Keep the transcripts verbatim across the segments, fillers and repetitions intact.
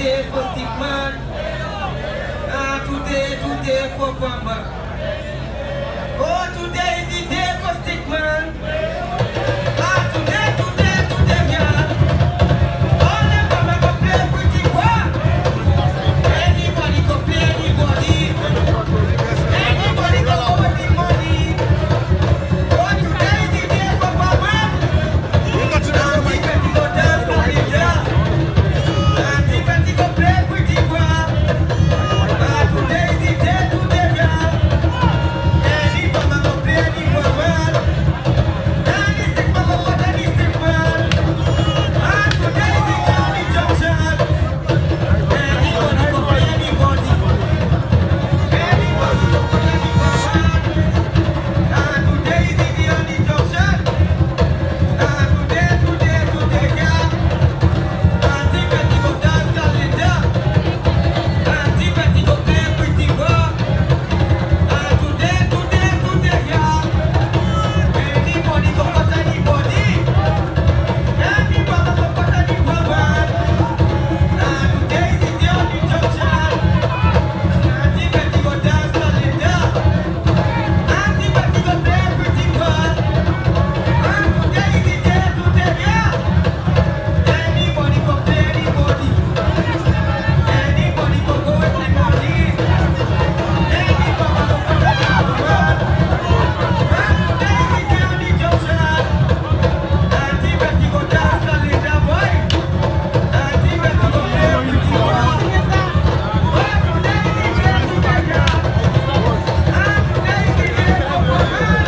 day for stick man. Ah, today, today for Bamba. Oh, today is the day for stick man. Ah, today, today, today, yeah. All the Bamba go play pretty well. Anybody go play anybody. Anybody go over the money. Oh, today is the day for Bamba. You got to know my baby go dance for me, yeah. And the baby go play pretty well. Ah, today is the day, today, yeah. Any Bamba go play any well. Any stick Bamba go any stick well. Ah, today is the county junction. Anybody go play anybody. Anybody go play any well. Ah, today is the county junction. Ah, today, today, today, yeah. Ah, the baby go dance Kalenda. Ah, the baby go play pretty well. Ah, today, today, today, yeah. Anybody go cut anybody. Anybody go cut any well. Ah, today is the county junction. Ah, the baby go dance Kalenda. Ah, the baby go play pretty well. Ah, today is the day, today, yeah. Anybody go play anybody. Anybody go go with anybody. Anybody go cut any well. Ah, today is the county junction. Ah, the baby go dance Kalenda, boy. Ah, the baby go play pretty well. Ah, today is the day, today, yeah. Ah, today is the day for women.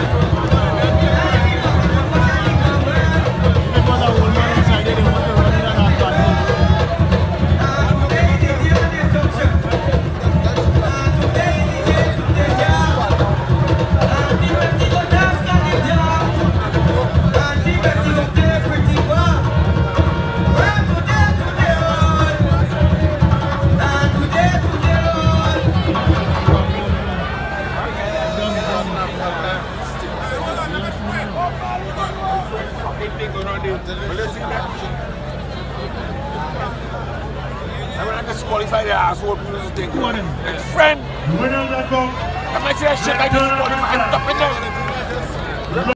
I'm gonna disqualify the asshole people to think. Friend, Winner that go. I might say that shit like disqualified. Stop it now.